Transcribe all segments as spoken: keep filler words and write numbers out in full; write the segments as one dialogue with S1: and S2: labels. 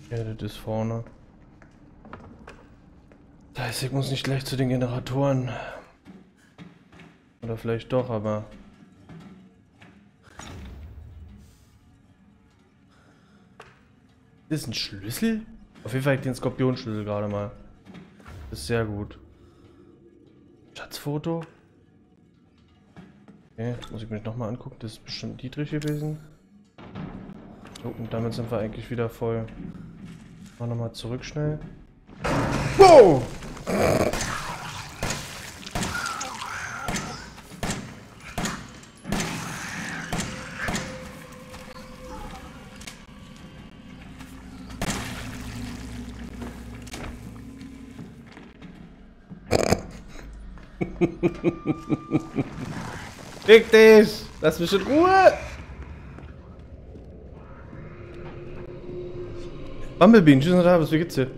S1: Ja, das ist vorne. Das heißt, ich muss nicht gleich zu den Generatoren. Oder vielleicht doch, aber... Das ist ein Schlüssel? Auf jeden Fall habe ich den Skorpionschlüssel gerade mal. Das ist sehr gut. Schatzfoto. Okay, muss ich mich nochmal angucken. Das ist bestimmt Dietrich gewesen. So, und damit sind wir eigentlich wieder voll. Mal nochmal zurück schnell. Wow! Fick dich! Lass mich in Ruhe! Bumblebee, tschüss und Davis, wie geht's dir?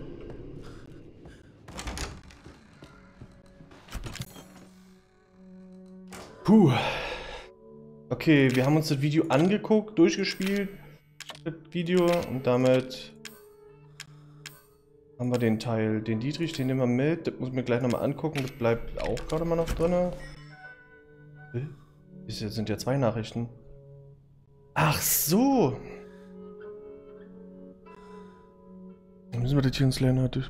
S1: Puh. Okay, wir haben uns das Video angeguckt, durchgespielt. Das Video und damit haben wir den Teil. Den Dietrich, den nehmen wir mit. Das muss ich mir gleich nochmal angucken. Das bleibt auch gerade mal noch drin. Das sind ja zwei Nachrichten. Ach so! Dann müssen wir das hier ins Lernen durch.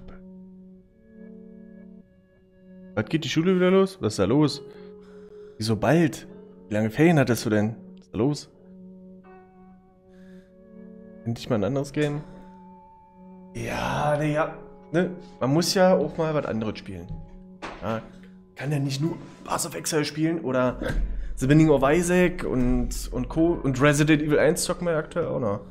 S1: Was geht die Schule wieder los? Was ist da los? Wieso bald? Wie lange Ferien hattest du denn? Was ist da los? Endlich mal ein anderes Game? Ja, ja. Ne? Man muss ja auch mal was anderes spielen. Ja, kann ja nicht nur Path of Exile spielen oder The Binding of Isaac und, und Co. Und Resident Evil eins zocken wir aktuell auch noch.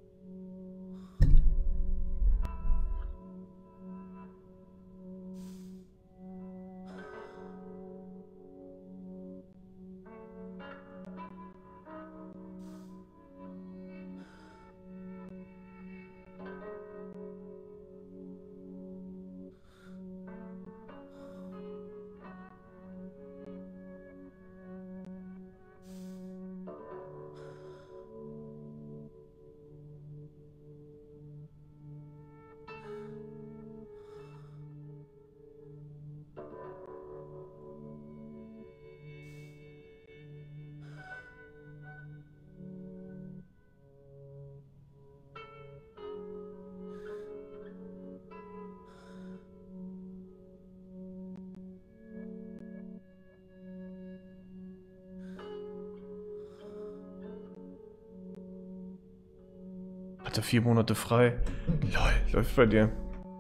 S1: Hatte vier Monate frei. Lol, läuft bei dir.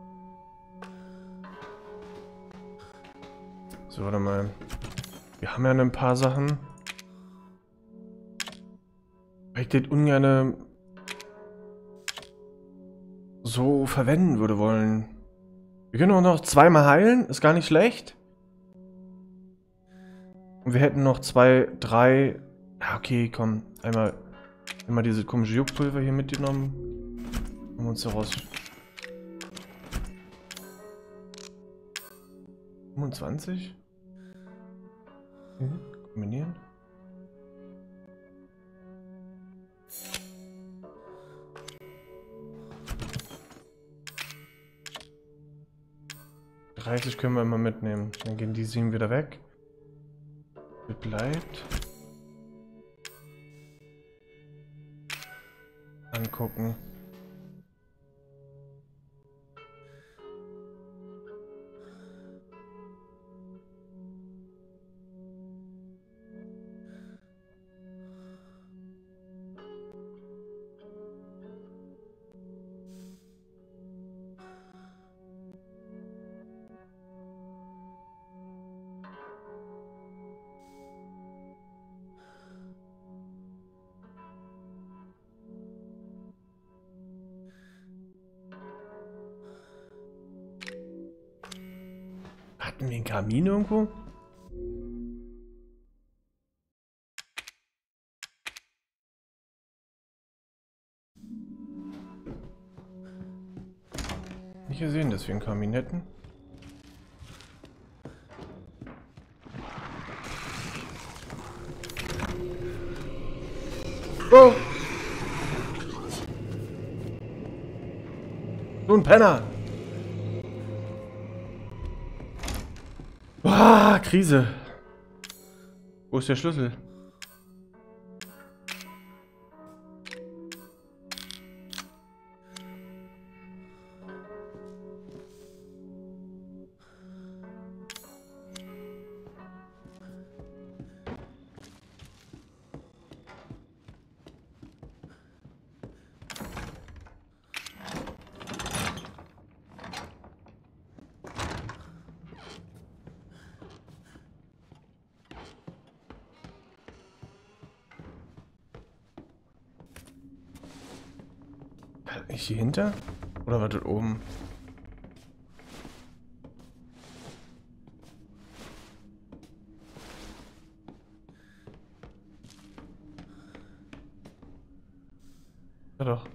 S1: So, warte mal. Wir haben ja ein paar Sachen. Weil ich das ungern so verwenden würde wollen. Wir können auch noch zweimal heilen, ist gar nicht schlecht. Und wir hätten noch zwei, drei... Ja, okay, komm. Einmal, einmal diese komische Juckpulver hier mitgenommen. Haben wir uns daraus... fünfundzwanzig? Mhm. Kombinieren. dreißig können wir immer mitnehmen. Dann gehen die sieben wieder weg. Das bleibt. Angucken. Hatten wir einen Kamin irgendwo? Nicht gesehen, dass wir einen Kamin hätten. Oh! Du ein Penner! Boah, Krise. Wo ist der Schlüssel? Nicht hier hinter? Oder war dort oben? Ja doch.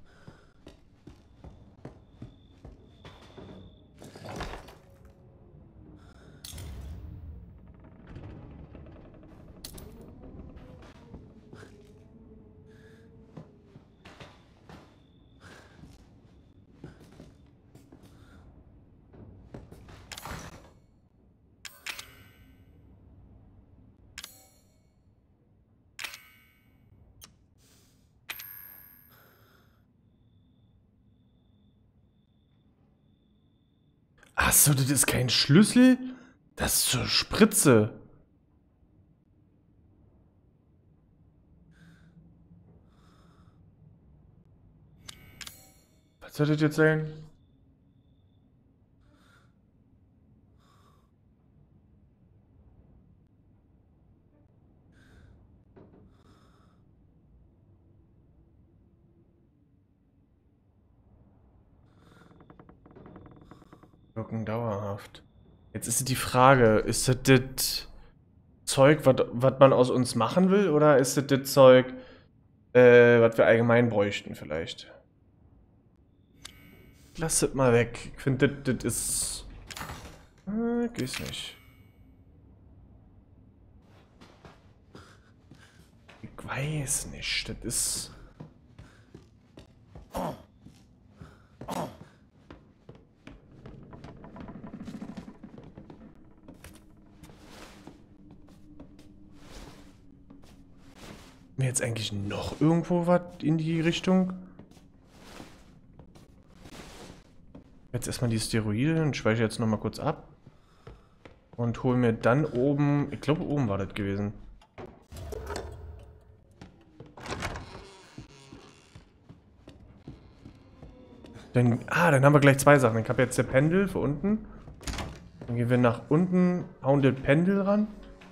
S1: Achso, das ist kein Schlüssel? Das ist zur Spritze. Was soll das jetzt sein? Wirken dauerhaft. Jetzt ist die Frage, ist das das Zeug, was man aus uns machen will, oder ist das das Zeug, äh, was wir allgemein bräuchten vielleicht? Lass das mal weg. Ich finde, das, das ist... Äh, geht's nicht. Ich weiß nicht, das ist... Mir jetzt eigentlich noch irgendwo was in die Richtung? Jetzt erstmal die Steroide und speichere jetzt nochmal kurz ab. Und hole mir dann oben, ich glaube oben war das gewesen. Dann, ah, dann haben wir gleich zwei Sachen. Ich habe jetzt der Pendel für unten. Dann gehen wir nach unten, hauen den Pendel ran.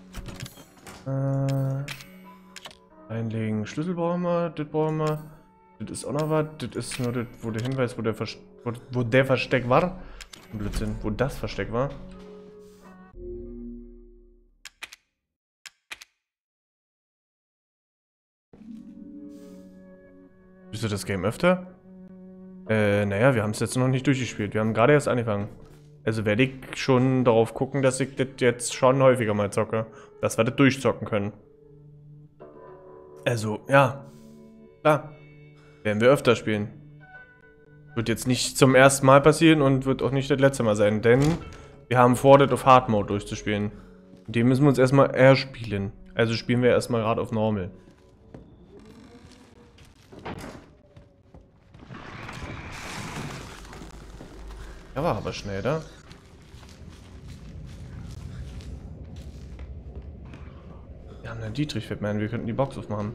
S1: Äh... Einlegen. Schlüssel brauchen wir, das brauchen wir. Das ist auch noch was. Das ist nur das, wo der Hinweis, wo der, Vers wo, wo der Versteck war. Blödsinn, wo das Versteck war. Bist du das Game öfter? Äh, naja, wir haben es jetzt noch nicht durchgespielt. Wir haben gerade erst angefangen. Also werde ich schon darauf gucken, dass ich das jetzt schon häufiger mal zocke. Dass wir das durchzocken können. Also, ja. Klar. Werden wir öfter spielen. Wird jetzt nicht zum ersten Mal passieren und wird auch nicht das letzte Mal sein, denn wir haben vor, das auf Hard Mode durchzuspielen. Den müssen wir uns erstmal erspielen. Also spielen wir erstmal gerade auf Normal. Ja, war aber schnell, da. Wir haben einen Dietrich Fettman, wir könnten die Box aufmachen.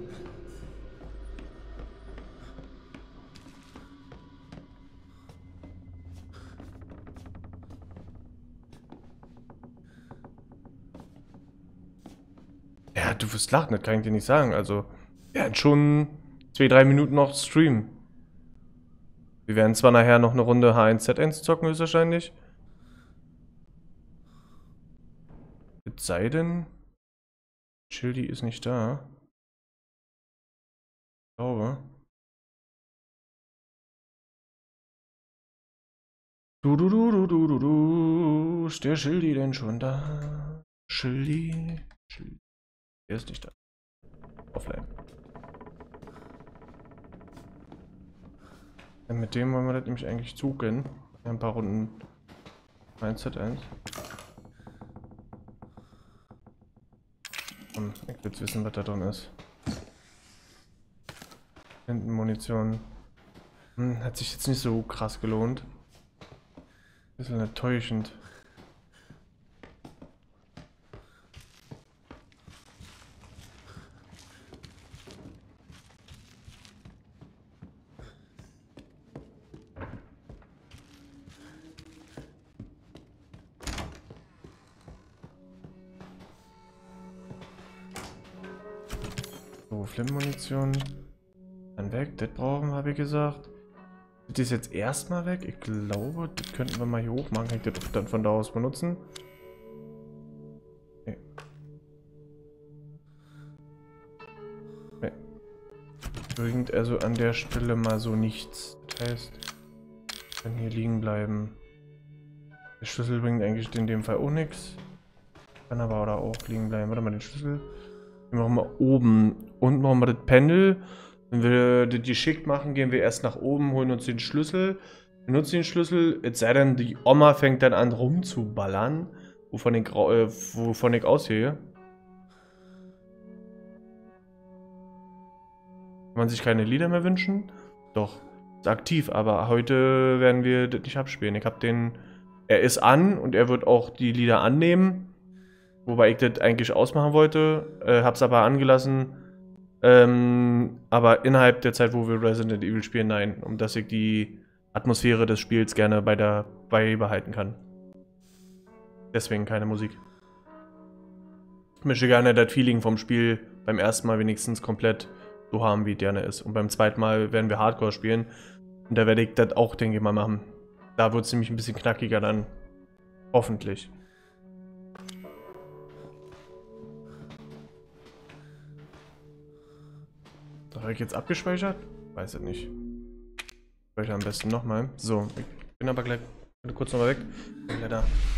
S1: Ja, du wirst lachen, das kann ich dir nicht sagen. Also, wir werden schon zwei, drei Minuten noch streamen. Wir werden zwar nachher noch eine Runde H eins Z eins zocken, höchstwahrscheinlich. Es sei denn, Schildi ist nicht da. Ich glaube. Du, du, du, du, du, du, du. Ist der Schildi denn schon da? Schildi. Schildi. Der ist nicht da. Offline. Ja, mit dem wollen wir das nämlich eigentlich zugen. Ein paar Runden eins zu eins. Hm, ich will jetzt wissen, was da drin ist. Hinten Munition. Hm, hat sich jetzt nicht so krass gelohnt. Bisschen enttäuschend. So, Flimmunition. Dann weg, das brauchen wir, habe ich gesagt. Das ist jetzt erstmal weg. Ich glaube, das könnten wir mal hier hoch machen. Kann ich das dann von da aus benutzen? Nee. Nee. Bringt also an der Stelle mal so nichts. Das heißt, kann hier liegen bleiben. Der Schlüssel bringt eigentlich in dem Fall auch nichts. Kann aber da auch liegen bleiben. Warte mal, den Schlüssel. Den machen wir oben. Unten machen wir das Pendel. Wenn wir das geschickt machen, gehen wir erst nach oben, holen uns den Schlüssel. Benutzen den Schlüssel, es sei denn, die Oma fängt dann an rumzuballern. Wovon ich, äh, wovon ich ausgehe. Kann man sich keine Lieder mehr wünschen? Doch, ist aktiv, aber heute werden wir das nicht abspielen. Ich habe den. Er ist an und er wird auch die Lieder annehmen. Wobei ich das eigentlich ausmachen wollte. Äh, hab's aber angelassen. Ähm, aber innerhalb der Zeit, wo wir Resident Evil spielen, nein. Um dass ich die Atmosphäre des Spiels gerne bei der, beibehalten kann. Deswegen keine Musik. Ich möchte gerne das Feeling vom Spiel beim ersten Mal wenigstens komplett so haben, wie es gerne ist. Und beim zweiten Mal werden wir Hardcore spielen. Und da werde ich das auch, denke ich mal, machen. Da wird es nämlich ein bisschen knackiger dann. Hoffentlich. Habe ich jetzt abgespeichert? Weiß ich nicht. Speichere am besten nochmal. So, ich bin aber gleich kurz nochmal weg. Bin gleich da.